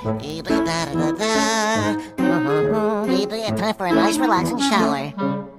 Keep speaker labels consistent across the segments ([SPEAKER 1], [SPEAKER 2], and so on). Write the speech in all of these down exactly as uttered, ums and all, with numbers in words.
[SPEAKER 1] Time for a nice relaxing shower.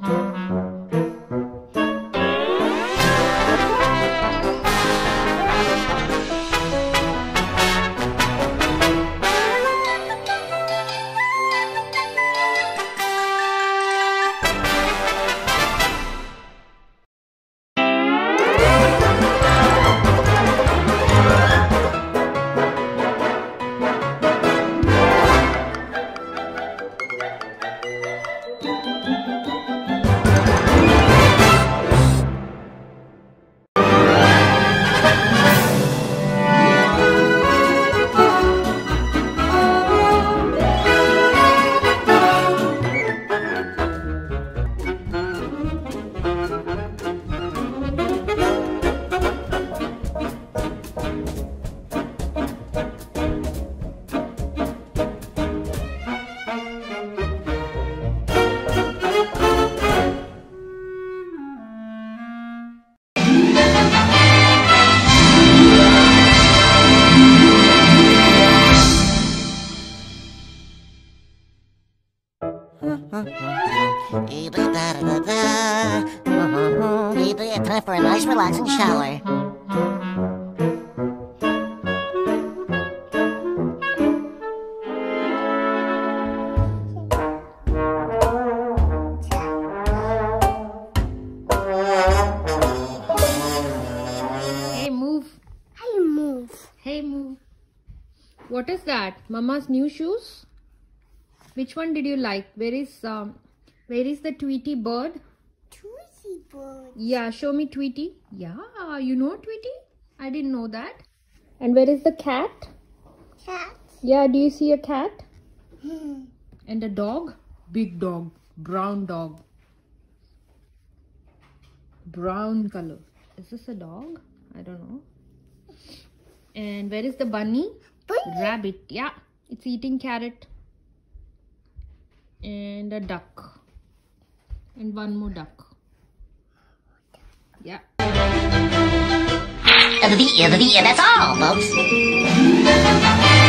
[SPEAKER 1] Time for a nice relaxing shower.
[SPEAKER 2] Hey, move.
[SPEAKER 3] Hey, move.
[SPEAKER 2] Hey, move. What is that? Mama's new shoes? Which one did you like? Where is um where is the Tweety bird?
[SPEAKER 3] Tweety bird.
[SPEAKER 2] Yeah, show me Tweety. Yeah, you know Tweety? I didn't know that. And where is the cat?
[SPEAKER 3] Cat.
[SPEAKER 2] Yeah, do you see a cat?
[SPEAKER 3] Hmm.
[SPEAKER 2] And a dog? Big dog. Brown dog. Brown color. Is this a dog? I don't know. And where is the bunny?
[SPEAKER 3] Bunny.
[SPEAKER 2] Rabbit. Yeah, it's eating carrot. And a duck. And one more duck. Yeah.
[SPEAKER 1] That's all, folks.